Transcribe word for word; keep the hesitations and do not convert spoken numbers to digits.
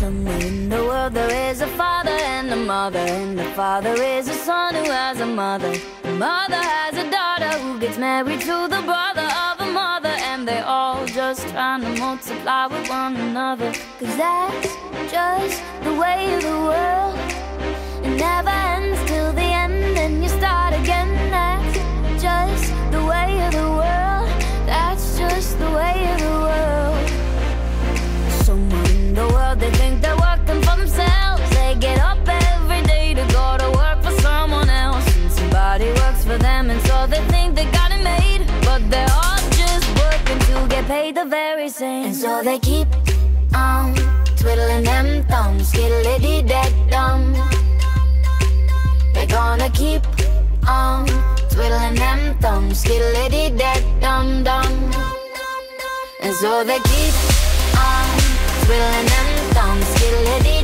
Somewhere in the world there is a father and a mother, and the father is a son who has a mother. The mother has a daughter who gets married to the brother of a mother, and they're all just trying to multiply with one another. Cause that's just the way of the world. It never ends till the end, and you start again. That's just the way of the world. That's just the way of the world. Somewhere in the world they think they're working for themselves. They get up every day to go to work for someone else, and somebody works for them, and so they think they got it made. But they're all just working to get paid the very same. And so they keep on twiddling them thumbs, skiddly-dee-dead-dum. They're gonna keep on twiddling them thumbs, skiddly-dee-dead-dum-dum. And so they keep on twiddling them thumbs, skiddly-dee